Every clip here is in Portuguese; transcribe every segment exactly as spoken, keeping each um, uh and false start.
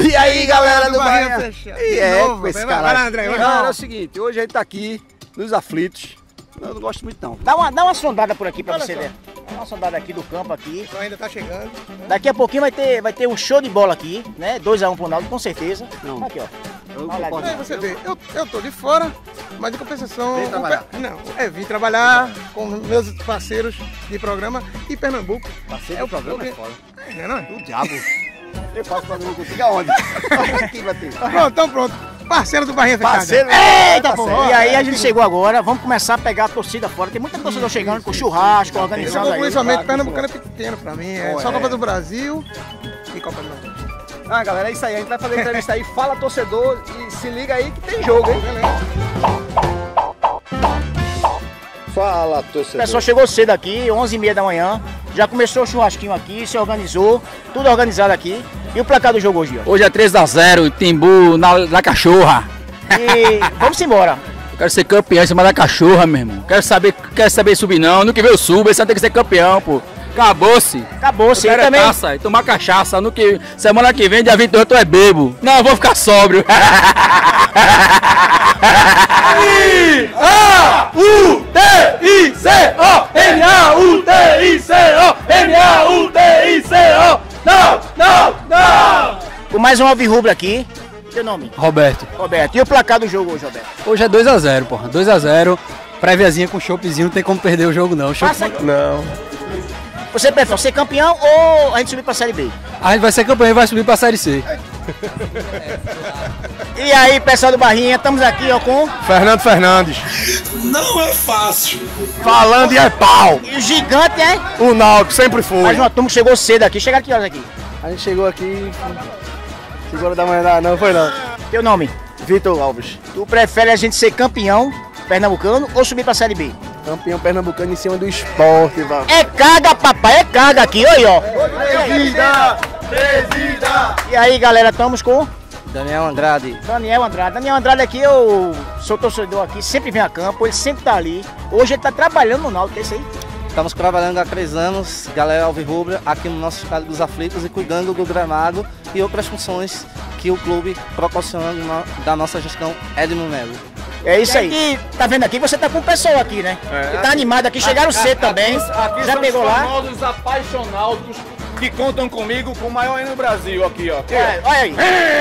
E aí, galera do Bahia? Fechado. E é, novo, com esse vai, cara. vai lá, André, vai. Galera, é o seguinte, hoje a gente tá aqui nos aflitos. Eu não gosto muito não. Dá uma, dá uma sondada por aqui pra Olha você só. ver. Dá uma sondada aqui do campo aqui. Só ainda tá chegando. Né? Daqui a pouquinho vai ter, vai ter um show de bola aqui, né? dois a um pro Náutico, com certeza. Não. Aqui, ó. Eu Olha concordo. Aí você vê, eu, eu tô de fora, mas em compensação... Vem o trabalhar. pe- Não, é, vim trabalhar com meus parceiros de programa e Pernambuco. Parceiro É do programa é porque- foda. É, não é? O diabo. Eu faço programa contigo aonde? Aqui, Matheus. Pronto, então pronto. Parceiro do Barrinha Fechada. Parceiro. Eita, pô! Parceiro. E aí a gente chegou agora, vamos começar a pegar a torcida fora. Tem muita torcida chegando com churrasco, Eu organizando concluí aí. somente Pernambucano é pequeno pra mim. É Oh, só é. Copa do Brasil e Copa do Nordeste. Ah, galera, é isso aí. A gente vai fazer entrevista aí. Fala, torcedor. E se liga aí que tem jogo, hein? Fala, O torcedor. pessoal chegou cedo aqui, onze e meia da manhã. Já começou o churrasquinho aqui, se organizou, tudo organizado aqui. E o placar do jogo hoje, ó. Hoje é três a zero, Timbu na, na cachorra. E vamos embora. Eu quero ser campeão em cima da cachorra, meu irmão. Quero saber, quero saber subir não. No que vem eu subo, esse ano tem que ser campeão, pô. Acabou-se. Acabou, Eu você quero é também. taça e tomar cachaça. No que, semana que vem, dia vinte e oito, eu é bebo. Não, eu vou ficar sóbrio. A U T I C O N A U T I C O N A U T I C O. Não, não, não. Com mais um alvirrubro aqui. Seu nome? Roberto, Roberto. E o placar do jogo hoje, Roberto? hoje é dois a zero, porra. dois a zero. Préviazinha com choppzinho, não tem como perder o jogo não. Chopp- Passa- Não. Você prefere ser campeão ou a gente subir pra Série B? A gente vai ser campeão e vai subir pra Série C. E aí, pessoal do Barrinha, estamos aqui ó, com Fernando Fernandes. Não é fácil. Falando e é pau. e o gigante, é? O Náutico sempre foi. Mais uma turma que chegou cedo aqui. Chegaram que horas aqui? A gente chegou aqui... cinco horas da manhã, não foi não. Teu nome? Vitor Alves. Tu prefere a gente ser campeão pernambucano ou subir pra Série B? Campeão pernambucano em cima do esporte, vá. É carga, papai, é carga aqui, olha, ó. Presida! Presida! E aí, galera, estamos com Daniel Andrade. Daniel Andrade. Daniel Andrade aqui, eu sou torcedor aqui, sempre vem a campo, ele sempre tá ali. Hoje ele tá trabalhando no Náutico, é isso aí? Estamos trabalhando há três anos, galera alvirrubra, aqui no nosso estado dos aflitos e cuidando do gramado e outras funções que o clube proporciona na- da nossa gestão Edno Melo. É isso aí. E tá vendo aqui, você tá com o pessoal aqui, né? Que tá animado aqui, chegaram cedo também. Já pegou lá? Famosos apaixonados que contam comigo com o maior hino do Brasil aqui, ó. É, olha aí.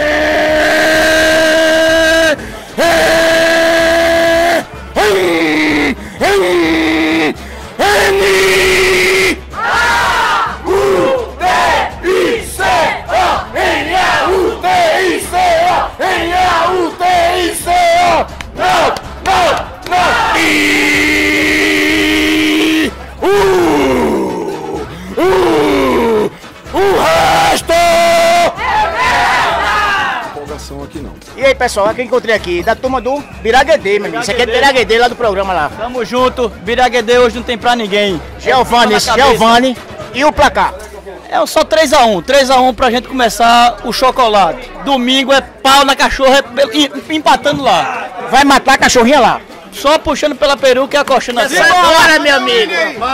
Empolgação aqui não. E aí, pessoal, aqui eu encontrei aqui, da turma do Biraguedê, meu amigo. Isso aqui é Biraguedê lá do programa lá. Tamo junto, Biraguedê hoje não tem pra ninguém. Giovanni, esse Giovanni. E o placar? É só três a um, três a um pra gente começar o chocolate. Domingo é pau na cachorra, é em- empatando lá. Vai matar a cachorrinha lá. Só puxando pela peruca e acochando assim. Bora, meu amigo.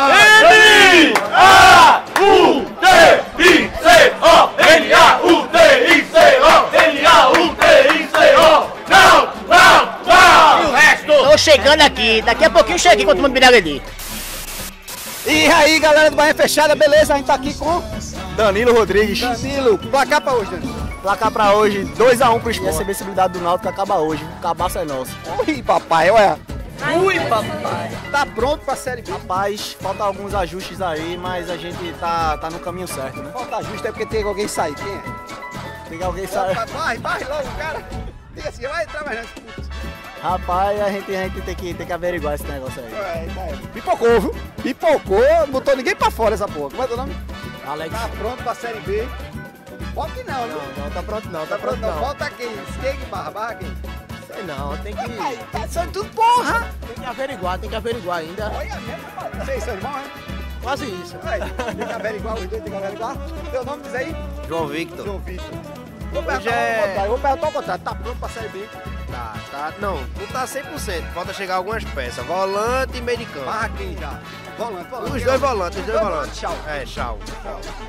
Tô chegando aqui, daqui a pouquinho cheguei com a turma do Biraguedê. E aí, galera do Bahia Fechada, beleza? A gente tá aqui com Danilo Rodrigues. Danilo, placar pra hoje, Danilo. Placar pra hoje, dois a um pro esporte. Essa sensibilidade do Náutico acaba hoje. O cabaço é nosso. Ui, papai, olha. Ui, papai. Tá pronto pra Série B. Rapaz, falta alguns ajustes aí, mas a gente tá, tá no caminho certo, né? Falta justo é porque tem alguém sair. Quem é? Tem alguém sabe. Vai, vai logo, cara. Diga assim, vai trabalhando. Rapaz, a gente, a gente tem, que, tem que averiguar esse negócio aí. É, tá. Pipocou, viu? Pipocou, não botou ninguém pra fora essa porra. Como é teu nome? Alex. Tá pronto pra Série B. Pode que não, viu? Não, não, tá pronto não, Tá pronto não. Falta quem? Steak barra barra quem? Sei não, tem que, Ai, tá só tudo porra. tem que averiguar, tem que averiguar ainda. Olha mesmo, vocês são irmãos, hein? Quase isso. Aí, tem que averiguar os dois, tem que averiguar. Teu nome diz aí? João Victor. João Vitor. Vou perguntar Hoje ao é- contrário, vou perguntar ao contrário. Tá pronto pra Série B? Tá, tá, não, não tá cem por cento, falta chegar algumas peças, volante e meio de campo. Barra quem já? Volante, volante. Os dois volantes, os dois Dois volantes. volantes, tchau. É, tchau. E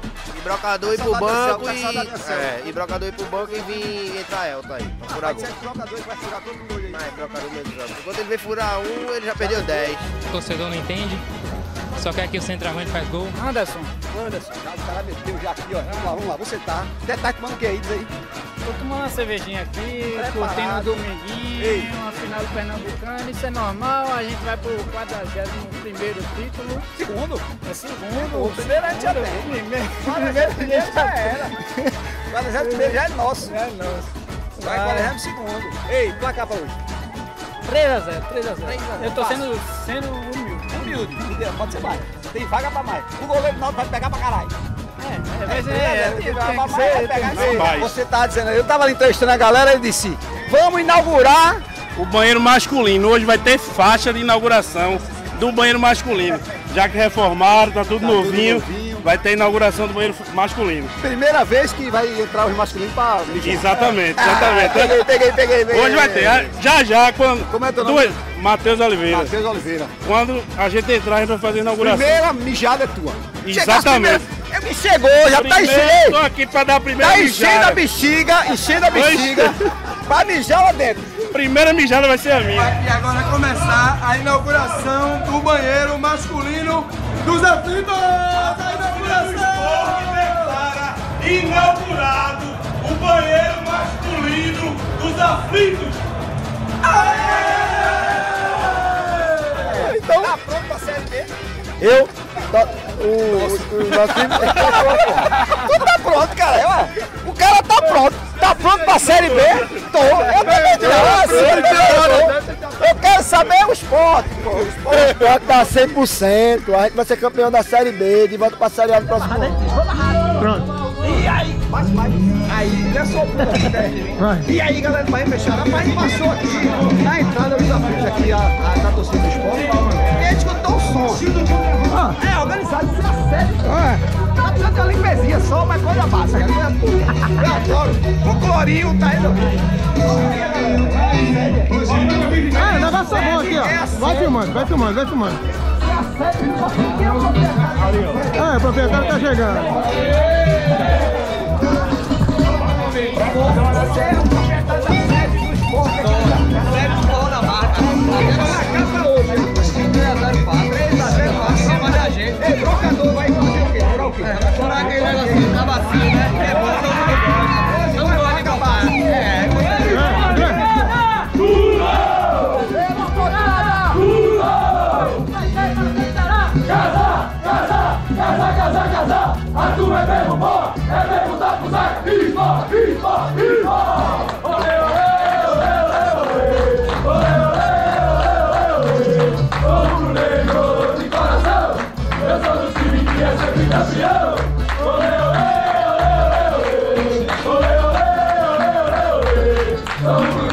Brocador ir pro banco e. É, e brocador ir pro banco e vir entrar Elton aí. Pra furar gol. Brocador vai furar todo mundo aí. Mas brocador mesmo joga. Enquanto ele vem furar um, ele já perdeu dez. O torcedor não entende, só quer que o centroavante faz gol. Anderson, Anderson, já, o cara meteu já aqui, ó. Vamos lá, vamos lá, você tá. Você tá tomando o que aí? Diz aí. Tô tomando uma cervejinha aqui, Preparado. curtindo o dominguinho, Ei. uma final do Pernambucano, isso é normal, a gente vai pro quadragésimo primeiro título. Segundo? É segundo. O primeiro a gente já tem. Primeiro, O primeiro já era. O primeiro já é nosso. é nosso. Vai quadragésimo segundo. Ei, placar pra hoje. três a zero, três a zero. três a zero. Eu tô Fácil. sendo, sendo humilde. Humilde, pode ser mais. Tem vaga pra mais. O goleiro não vai pegar pra caralho. É, é, mas É, é, é, tem, tem tem vaga que pra mais, ser, vai tem pegar que ser. mais. Você tá dizendo, eu tava ali entrevistando a galera, ele disse, vamos inaugurar o banheiro masculino. Hoje vai ter faixa de inauguração do banheiro masculino. Já que reformaram, tá tudo, Tá novinho, tudo novinho. vai ter inauguração do banheiro masculino. primeira vez que vai entrar os masculinos pra... Exatamente, Ah, exatamente. peguei, peguei, peguei, peguei. Hoje vai ter, já já, quando... Como é teu nome? duas- Matheus Oliveira. Matheus Oliveira. Quando a gente entrar, a gente vai fazer a inauguração. Primeira mijada é tua. Exatamente. É, me chegou, já tá Primeiro, enchendo. tô aqui pra dar a primeira Tá enchendo mijada. a bexiga, enchendo a bexiga. Pra mijar lá dentro. Primeira mijada vai ser a minha. E agora começar a inauguração do banheiro masculino dos aflitos! A inauguração! Declara inaugurado o banheiro masculino dos aflitos. Então, tá pronto pra Série B? Eu, tá, o, o, o nosso time tá pronto. Tudo tá pronto, cara. É, ué. O cara tá pronto. Tá pronto pra Série B? Tô. Eu também tô. Eu quero saber o esporte, pô. O esporte. O esporte tá cem por cento, a gente vai ser campeão da Série B, de volta pra Série A no próximo ano. Pronto. E aí, mas, mas, aí, ele é só puta. E aí, galera, vai fechar. Rapaz, passou aqui na entrada dos aflitos aqui, a, a, na torcida do esporte. E a gente escutou o som. Ah, é organizado, isso é sério. Ah. Tá precisando de uma limpezinha só, mas coisa básica. Eu adoro. O clorinho tá indo. Ah, negócio bom aqui, ó. Vai filmando, vai filmando, vai filmando. Ah, o proprietário tá chegando. Ei, trocador, vai fazer o quê? Furar o quê? Furar aquele negocinho da bacia, né? É bom, não não pode acabar. É, Casa, casa, casa, casa, casa. A turma é mesmo bom, é mesmo da Cusaca. Viva, viva, viva. Olê, olê, olê, olê, olê, olê, olê, olê. Sou negro de coração, eu sou do time que é sempre campeão. Olê, olê, olê, olê, olê, olê, olê, olê, olê. Sou